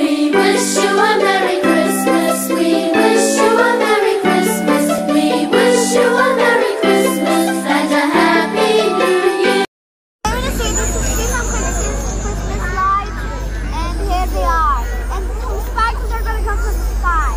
We wish you a Merry Christmas. We wish you a Merry Christmas. We wish you a Merry Christmas and a Happy New Year. We're going to see some Christmas lights, and here they are. And some spikes are going to come from the sky.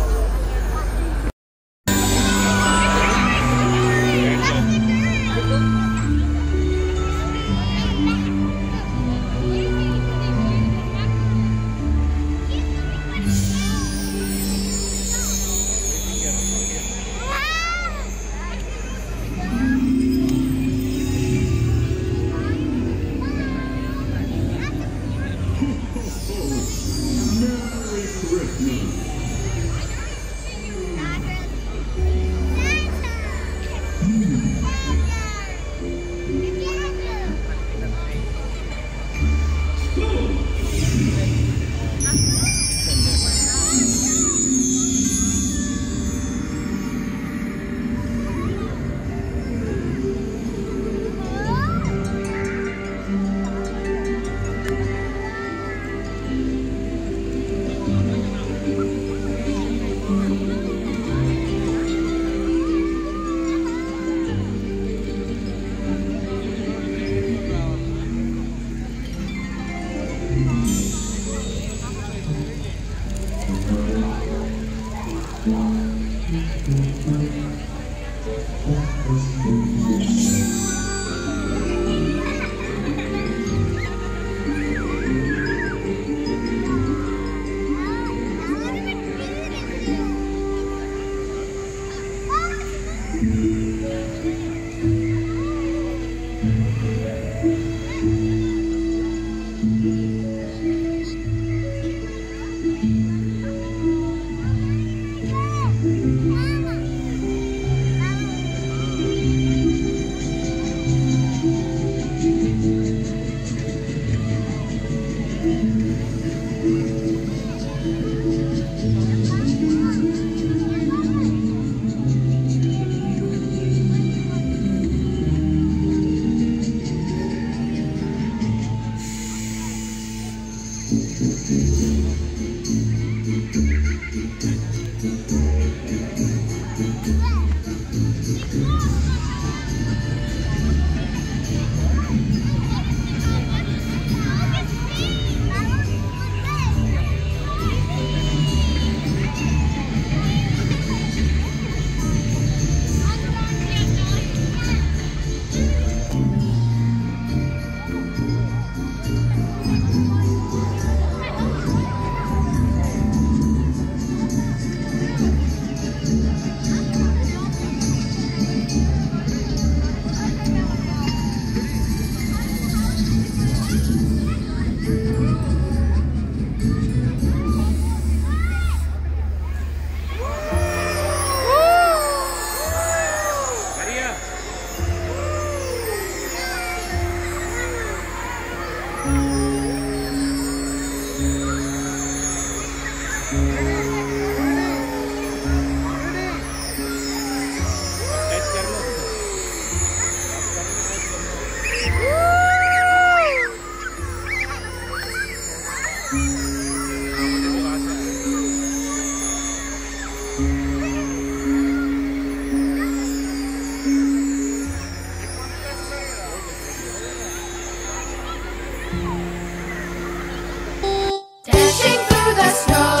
Dashing through the snow.